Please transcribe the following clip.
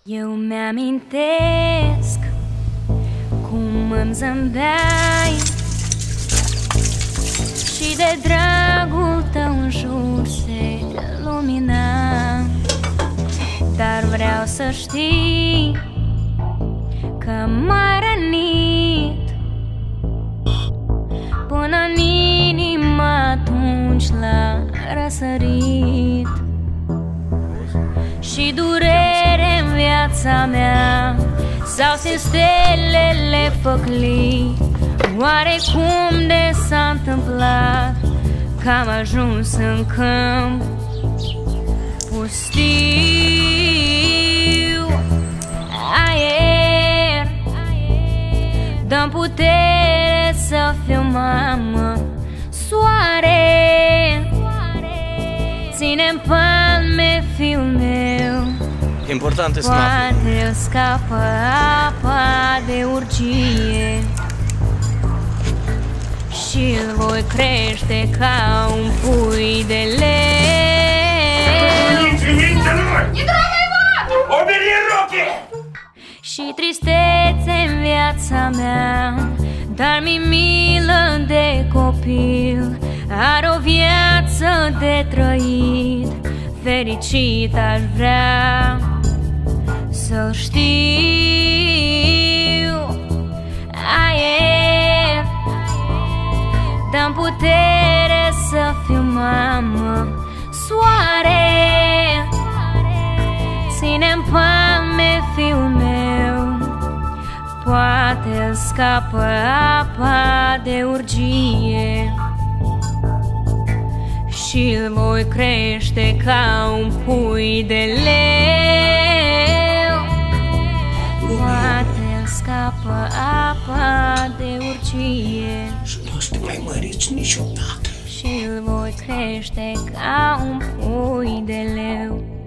Eu mi-amintesc cum îmi zâmbeai și de dragul tău în jur se lumina. Dar vreau să știi că m-ai rănit până în inimă atunci l-a răsărit. Și durere în viața mea sau simt stelele făcli. Oare cum de s-a întâmplat că am ajuns în câmp pustiu? Aer, dă-mi putere să fiu mamă. Soare, ține-mi palme fiul meu. Important e să n-afli. Poate scapă apa de urgie și-l voi crește ca un pui de leu. Și tristețe în viața mea, dar mi milă de copil. Are o viață de trăit, fericit aș vrea să știu. Aer, dă-mi putere să fiu mamă. Soare, ține-mi palme fiul meu. Poate scapă apa de urgie și-l voi crește ca un pui de leu. Poate scapă apa de urgie și nu o să te mai măriți niciodată. și-l voi crește ca un pui de leu.